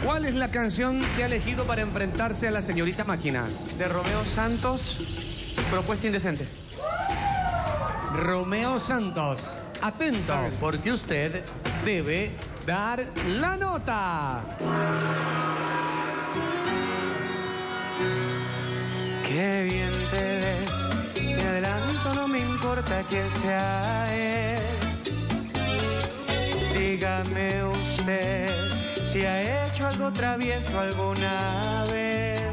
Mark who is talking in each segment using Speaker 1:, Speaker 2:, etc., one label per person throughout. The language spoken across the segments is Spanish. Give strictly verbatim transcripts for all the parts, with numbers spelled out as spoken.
Speaker 1: ¿Cuál es la canción que ha elegido para enfrentarse a la señorita Máquina?
Speaker 2: De Romeo Santos, Propuesta Indecente.
Speaker 1: Romeo Santos, atento, porque usted debe dar la nota.
Speaker 2: Qué bien te ves, te adelanto, no me importa que sea él. Dígame usted si ha hecho algo travieso alguna vez.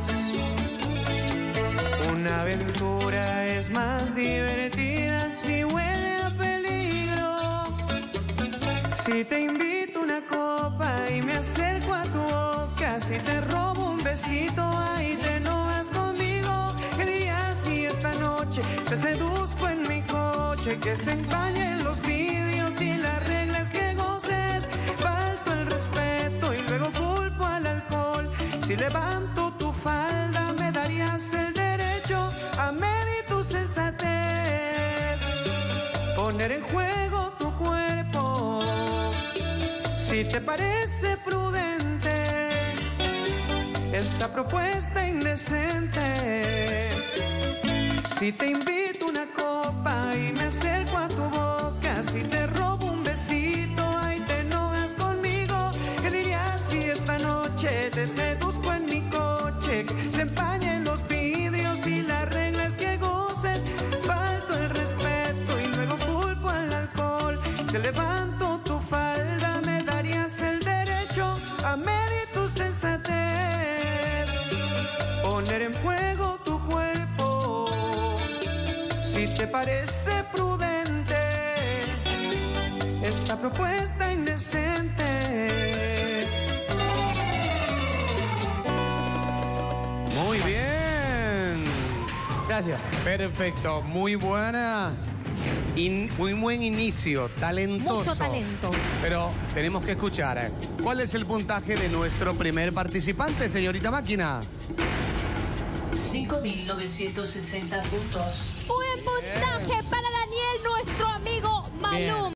Speaker 2: Una aventura es más divertida si huele a peligro. Si te invito una copa y me acerco a tu boca, si te robo un besito, ahí te enojas conmigo. ¿Qué dirías si esta noche te seduzco en mi coche? Que se empañen los vidrios y las reglas que goces. Falto el respeto y luego culpo al alcohol. Si levanto tu falda me darías el derecho a medir tu sensatez, poner en juego tu cuerpo. Si te parece prudente esta propuesta indecente, si te invito una copa y me acerco a tu boca, si te robo un besito, ahí te enojas conmigo. ¿Qué dirías si esta noche te seduzco en mi coche? Se empañen los vidrios y las reglas que goces. Falto el respeto y luego culpo al alcohol. Te levanto tu falda, me darías el derecho a medir tu sensatez, poner en juego tu cuerpo. Si te parece prudente esta propuesta indecente.
Speaker 1: Muy bien.
Speaker 2: Gracias.
Speaker 1: Perfecto, muy buena. In, muy buen inicio, talentoso.
Speaker 3: Mucho talento.
Speaker 1: Pero tenemos que escuchar. ¿Cuál es el puntaje de nuestro primer participante, señorita Máquina?
Speaker 4: cinco mil novecientos sesenta puntos.
Speaker 3: Buen puntaje para Daniel, nuestro amigo Malum.